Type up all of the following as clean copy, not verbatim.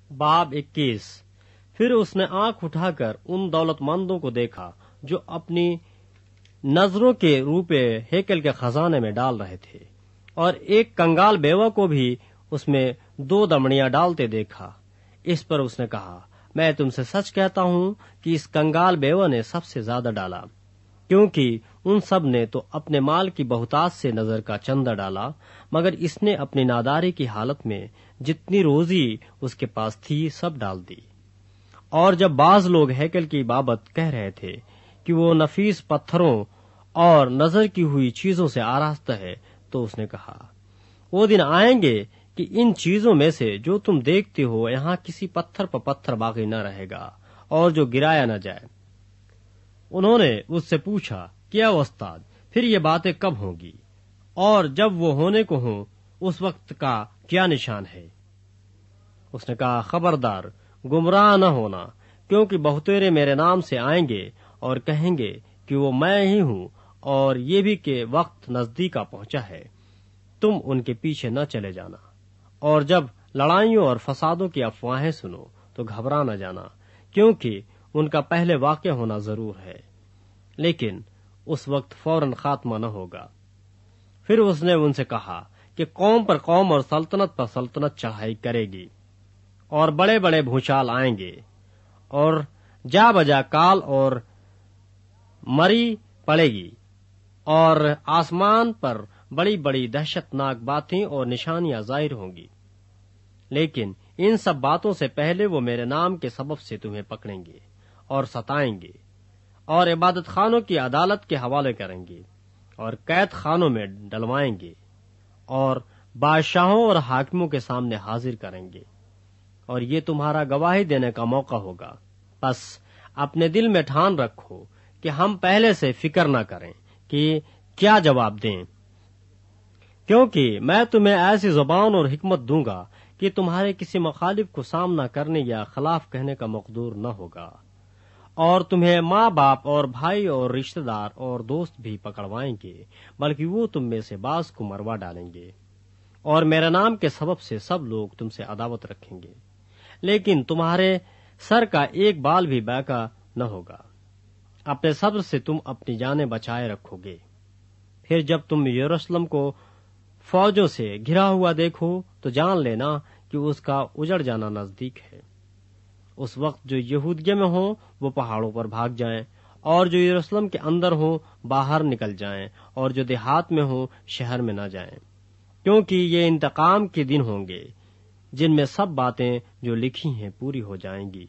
باب 21۔ پھر اس نے آنکھ اٹھا کر ان دولت مندوں کو دیکھا جو اپنی نظروں کے روپے ہیکل کے خزانے میں ڈال رہے تھے، اور ایک کنگال بیوہ کو بھی اس میں 2 دمڑیاں ڈالتے دیکھا۔ اس پر اس نے کہا، میں تم سے سچ کہتا ہوں کہ اس کنگال بیوہ نے سب سے زیادہ ڈالا، کیونکہ ان سب نے تو اپنے مال کی بہتات سے نظر کا چندہ ڈالا، مگر اس نے اپنی ناداری کی حالت میں جتنی روزی اس کے پاس تھی سب ڈال دی۔ اور جب بعض لوگ ہیکل کی بابت کہہ رہے تھے کہ وہ نفیس پتھروں اور نظر کی ہوئی چیزوں سے آراستہ ہے، تو اس نے کہا، وہ دن آئیں گے کہ ان چیزوں میں سے جو تم دیکھتے ہو یہاں کسی پتھر پر پتھر باقی نہ رہے گا اور جو گرایا نہ جائے۔ انہوں نے اس سے پوچھا، کیا استاد، پھر یہ باتیں کب ہوں گی، اور جب وہ ہونے کو ہوں اس وقت کا کیا نشان ہے؟ اس نے کہا، خبردار، گمراہ نہ ہونا، کیونکہ بہتیرے میرے نام سے آئیں گے اور کہیں گے کہ وہ میں ہی ہوں، اور یہ بھی کہ وقت نزدیک آ پہنچا ہے، تم ان کے پیچھے نہ چلے جانا۔ اور جب لڑائیوں اور فسادوں کی افواہیں سنو تو گھبرا نہ جانا، کیونکہ ان کا پہلے واقع ہونا ضرور ہے، لیکن اس وقت فوراً خاتمہ نہ ہوگا۔ پھر اس نے ان سے کہا کہ قوم پر قوم اور سلطنت پر سلطنت چڑھائی کرے گی، اور بڑے بڑے بھوچال آئیں گے، اور جا بجا کال اور مری پڑے گی، اور آسمان پر بڑی بڑی دہشت ناک باتیں اور نشانیاں ظاہر ہوں گی۔ لیکن ان سب باتوں سے پہلے وہ میرے نام کے سبب سے تمہیں پکڑیں گے اور ستائیں گے، اور عبادت خانوں کی عدالت کے حوالے کریں گے، اور قید خانوں میں ڈلوائیں گے، اور بادشاہوں اور حاکموں کے سامنے حاضر کریں گے، اور یہ تمہارا گواہی دینے کا موقع ہوگا۔ بس اپنے دل میں ٹھان رکھو کہ ہم پہلے سے فکر نہ کریں کہ کیا جواب دیں، کیونکہ میں تمہیں ایسی زبان اور حکمت دوں گا کہ تمہارے کسی مخالف کو سامنا کرنے یا خلاف کہنے کا مقدور نہ ہوگا، اور تمہیں ماں باپ اور بھائی اور رشتہ دار اور دوست بھی پکڑوائیں گے، بلکہ وہ تم میں سے بعض کو مروا ڈالیں گے، اور میرے نام کے سبب سے سب لوگ تم سے عداوت رکھیں گے، لیکن تمہارے سر کا ایک بال بھی بیکا نہ ہوگا۔ اپنے صبر سے تم اپنی جانیں بچائے رکھو گے۔ پھر جب تم یروشلم کو فوجوں سے گھرا ہوا دیکھو تو جان لینا کہ اس کا اجڑ جانا نزدیک ہے۔ اس وقت جو یہودیہ میں ہوں وہ پہاڑوں پر بھاگ جائیں، اور جو یروشلم کے اندر ہوں باہر نکل جائیں، اور جو دیہات میں ہوں شہر میں نہ جائیں، کیونکہ یہ انتقام کے دن ہوں گے جن میں سب باتیں جو لکھی ہیں پوری ہو جائیں گی۔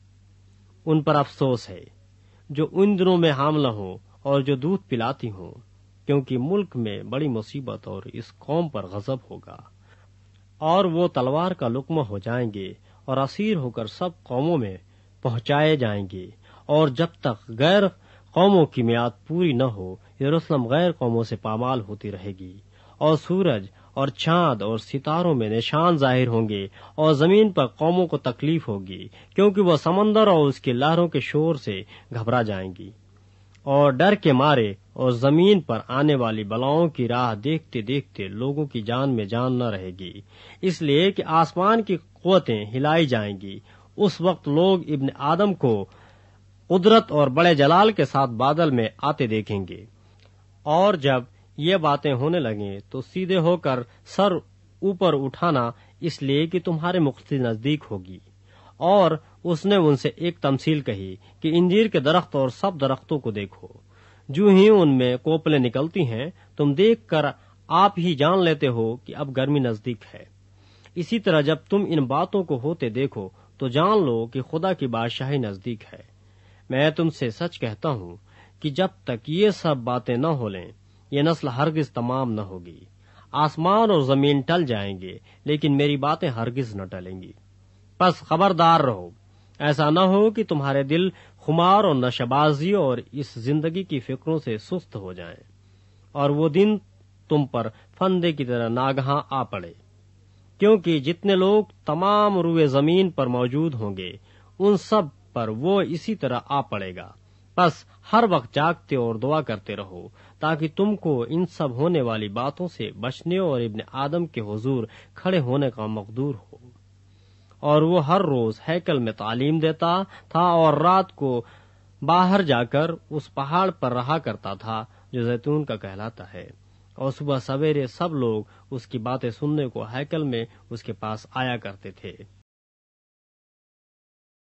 ان پر افسوس ہے جو ان دنوں میں حاملہ ہوں اور جو دودھ پلاتی ہوں، کیونکہ ملک میں بڑی مصیبت اور اس قوم پر غضب ہوگا، اور وہ تلوار کا لقمہ ہو جائیں گے اور اسیر ہو کر سب قوموں میں پہنچائے جائیں گے، اور جب تک غیر قوموں کی میعاد پوری نہ ہو یروشلم غیر قوموں سے پامال ہوتی رہے گی، اور سورج اور چاند اور ستاروں میں نشان ظاہر ہوں گے، اور زمین پر قوموں کو تکلیف ہوگی، کیونکہ وہ سمندر اور اس کی لہروں کے شور سے گھبرا جائیں گی، اور ڈر کے مارے، اور زمین پر آنے والی بلاؤں کی راہ دیکھتے دیکھتے لوگوں کی جان میں جان نہ رہے گی، اس لیے کہ آسمان کی قوتیں ہلائی جائیں گی۔ اس وقت لوگ ابن آدم کو قدرت اور بڑے جلال کے ساتھ بادل میں آتے دیکھیں گے، اور جب یہ باتیں ہونے لگیں تو سیدھے ہو کر سر اوپر اٹھانا، اس لیے کہ تمہارے مقتدی نزدیک ہوگی۔ اور اس نے ان سے ایک تمثیل کہی کہ انجیر کے درخت اور سب درختوں کو دیکھو، جو ہی ان میں کوپلیں نکلتی ہیں تم دیکھ کر آپ ہی جان لیتے ہو کہ اب گرمی نزدیک ہے۔ اسی طرح جب تم ان باتوں کو ہوتے دیکھو تو جان لو کہ خدا کی بادشاہی نزدیک ہے۔ میں تم سے سچ کہتا ہوں کہ جب تک یہ سب باتیں نہ ہو لیں یہ نسل ہرگز تمام نہ ہوگی۔ آسمان اور زمین ٹل جائیں گے لیکن میری باتیں ہرگز نہ ٹلیں گی۔ پس خبردار رہو، ایسا نہ ہو کہ تمہارے دل خمار اور نشہ بازی اور اس زندگی کی فکروں سے سست ہو جائیں، اور وہ دن تم پر پھندے کی طرح ناگہاں آ پڑے، کیونکہ جتنے لوگ تمام روئے زمین پر موجود ہوں گے ان سب پر وہ اسی طرح آ پڑے گا۔ بس ہر وقت جاگتے اور دعا کرتے رہو تاکہ تم کو ان سب ہونے والی باتوں سے بچنے اور ابن آدم کے حضور کھڑے ہونے کا مقدور ہو۔ اور وہ ہر روز ہیکل میں تعلیم دیتا تھا اور رات کو باہر جا کر اس پہاڑ پر رہا کرتا تھا جو زیتون کا کہلاتا ہے، اور صبح سویرے سب لوگ اس کی باتیں سننے کو ہیکل میں اس کے پاس آیا کرتے تھے۔